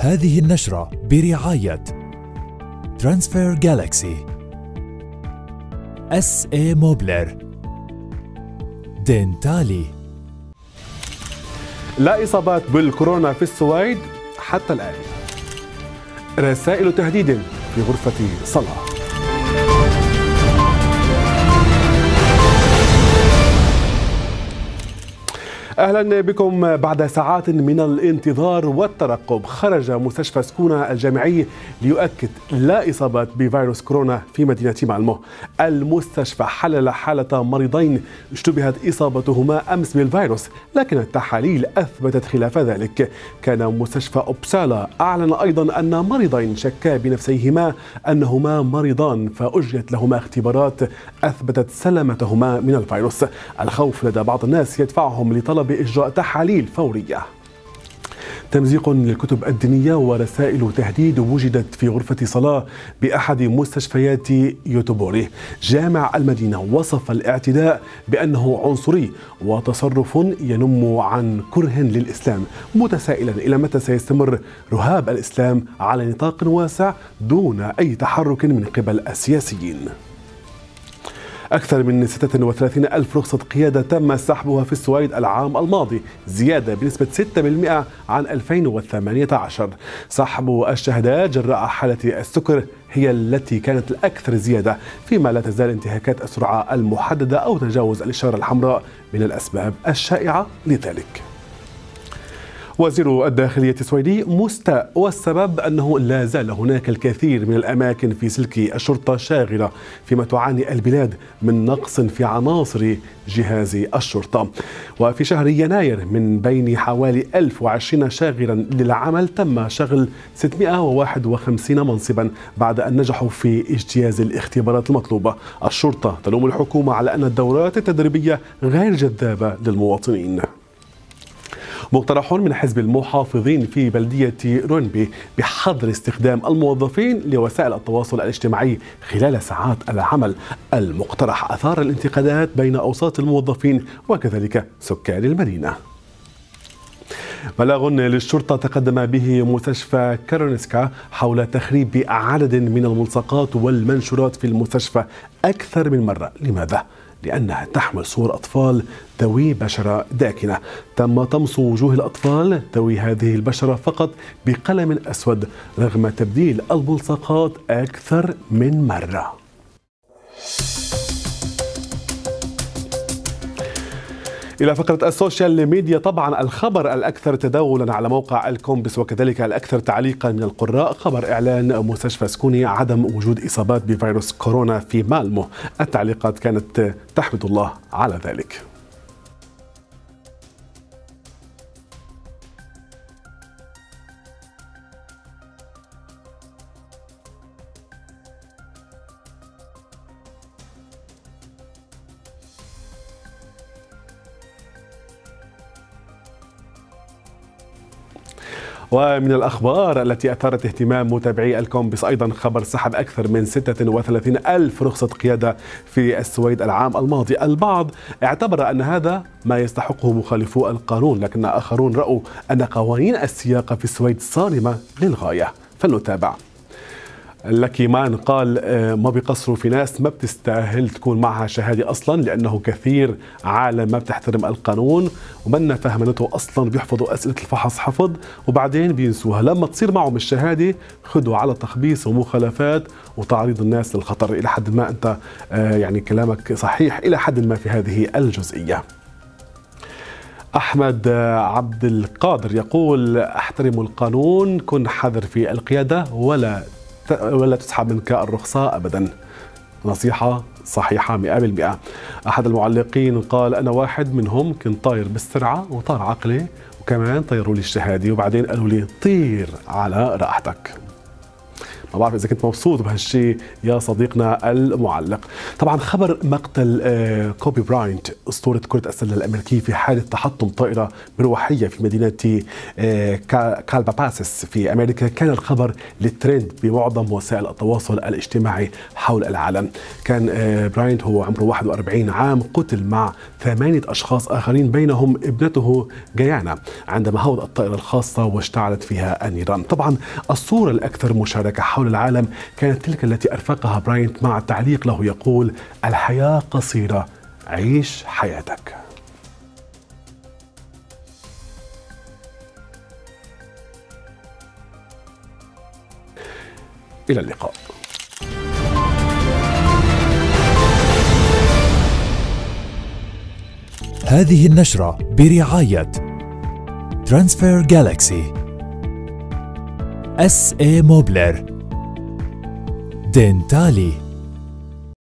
هذه النشرة برعاية ترانسفير جالاكسي، SA موبلر، دينتالي. لا إصابات بالكورونا في السويد حتى الآن. رسائل تهديد في غرفة صلاة. أهلا بكم. بعد ساعات من الانتظار والترقب، خرج مستشفى سكونة الجامعي ليؤكد لا إصابات بفيروس كورونا في مدينة مالمو. المستشفى حلل حالة مريضين اشتبهت إصابتهما أمس بالفيروس، لكن التحاليل أثبتت خلاف ذلك. كان مستشفى أوبسالا أعلن أيضا أن مريضين شكا بنفسيهما أنهما مريضان، فأجريت لهما اختبارات أثبتت سلامتهما من الفيروس. الخوف لدى بعض الناس يدفعهم لطلب بإجراء تحاليل فورية. تمزيق للكتب الدينية ورسائل تهديد وجدت في غرفة صلاة بأحد مستشفيات يوتوبوري. جامع المدينة وصف الاعتداء بأنه عنصري وتصرف ينم عن كره للإسلام، متسائلا إلى متى سيستمر رهاب الإسلام على نطاق واسع دون أي تحرك من قبل السياسيين. أكثر من 36 ألف رخصة قيادة تم سحبها في السويد العام الماضي، زيادة بنسبة 6% عن 2018. سحب الشهادات جراء حالة السكر هي التي كانت الأكثر زيادة، فيما لا تزال انتهاكات السرعة المحددة أو تجاوز الإشارة الحمراء من الأسباب الشائعة لذلك. وزير الداخلية السويدي مستاء، والسبب أنه لا زال هناك الكثير من الأماكن في سلك الشرطة شاغرة، فيما تعاني البلاد من نقص في عناصر جهاز الشرطة. وفي شهر يناير من بين حوالي 1020 شاغرا للعمل تم شغل 651 منصبا بعد أن نجحوا في اجتياز الاختبارات المطلوبة. الشرطة تلوم الحكومة على أن الدورات التدريبية غير جذابة للمواطنين. مقترح من حزب المحافظين في بلدية رونبي بحظر استخدام الموظفين لوسائل التواصل الاجتماعي خلال ساعات العمل. المقترح أثار الانتقادات بين أوساط الموظفين وكذلك سكان المدينة. بلاغ للشرطة تقدم به مستشفى كارونسكا حول تخريب عدد من الملصقات والمنشورات في المستشفى أكثر من مرة. لماذا؟ لأنها تحمل صور أطفال ذوي بشرة داكنة. تم طمس وجوه الأطفال ذوي هذه البشرة فقط بقلم أسود رغم تبديل الملصقات أكثر من مرة. إلى فقرة السوشيال ميديا. طبعا الخبر الأكثر تداولا على موقع الكومبس وكذلك الأكثر تعليقا من القراء خبر إعلان مستشفى سكوني عدم وجود إصابات بفيروس كورونا في مالمو. التعليقات كانت تحمد الله على ذلك. ومن الأخبار التي أثارت اهتمام متابعي الكومبس أيضا خبر سحب أكثر من 36 ألف رخصة قيادة في السويد العام الماضي. البعض اعتبر أن هذا ما يستحقه مخالفو القانون، لكن آخرون رأوا أن قوانين السياقة في السويد صارمة للغاية. فلنتابع. لكي مان قال ما بقصروا في ناس ما بتستاهل تكون معها شهادة أصلا، لأنه كثير عالم ما بتحترم القانون ومنا فهمنته أصلا، بيحفظوا أسئلة الفحص حفظ وبعدين بينسوها. لما تصير معهم الشهادة خذوا على تخبيص ومخالفات وتعريض الناس للخطر. إلى حد ما أنت يعني كلامك صحيح إلى حد ما في هذه الجزئية. أحمد عبد القادر يقول احترموا القانون، كن حذر في القيادة ولا تسحب منك الرخصة أبدا. نصيحة صحيحة 100%. أحد المعلقين قال أنا واحد منهم، كنت طاير بالسرعة وطار عقلي وكمان طيروا لي الشهادة وبعدين قالوا لي طير على راحتك. ما بعرف إذا كنت مبسوط بهالشيء يا صديقنا المعلق. طبعا خبر مقتل كوبي براينت أسطورة كرة السلة الأمريكية في حادث تحطم طائرة بروحية في مدينة كالباباسس في أمريكا كان الخبر للترند بمعظم وسائل التواصل الاجتماعي حول العالم. كان براينت هو عمره 41 عام، قتل مع 8 أشخاص آخرين بينهم ابنته جيانا عندما هوت الطائرة الخاصة واشتعلت فيها النيران. طبعا الصورة الأكثر مشاركة حول العالم كانت تلك التي أرفقها براينت مع تعليق له يقول: الحياة قصيرة، عيش حياتك. إلى اللقاء. هذه النشرة برعاية ترانسفير جالكسي، SA موبلر، دينتالي.